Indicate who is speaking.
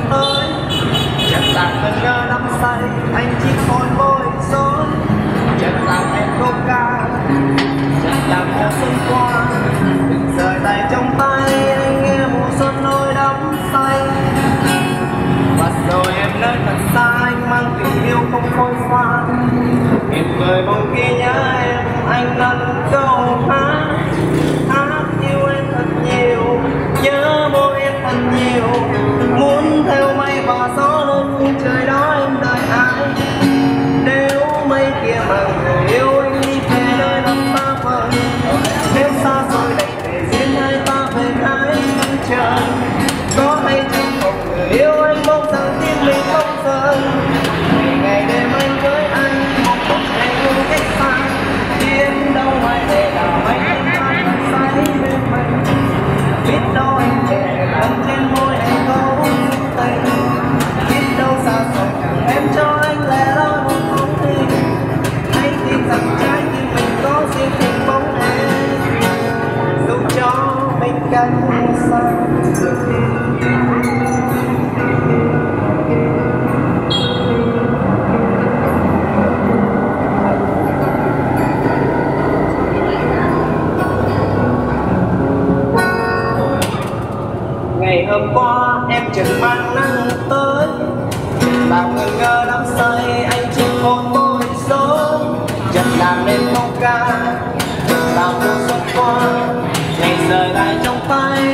Speaker 1: tới. Chợt làm ngần ngơ đắm say, anh chỉ còn bối rối. Chợt làm em câu ca, chợt làm mùa xuân qua. Đừng rời tay trong tay, anh nghe mùa xuân nỗi đắm say. Và rồi em nơi thật xa, anh mang tình yêu không phôi pha. Miệt vời mong khi nhớ em, anh nâng câu hát. Hát yêu em thật nhiều, nhớ môi em thật nhiều. Muốn theo mây và gió nơi phương trời đó em đợi ai. Nếu mây kia mà người yêu anh đi về nơi rất xa vời. Nếu xa rồi đành để riêng hai ta về hai trời. Có hay chẳng một người yêu anh mong rằng tim mình không rời. Ngày ngày đêm anh với anh, một ngày luôn cách xa. Biết đâu mai để nào anh tan say bên mình. Biết đâu anh để lần trên môi anh câu tình. Biết đâu xa rồi chẳng em cho anh lẻ loi một phút thi. Anh tin rằng trái tim mình có riêng tình bóng em. Dù cho mình cách xa. Ngày hôm qua em chợt mang nắng tới. Làm ngần ngơ đắm say, anh chỉ còn bối rối. Chợt làm nên câu ca, chợt làm mùa xuân qua. Ngày rời lại trong tay,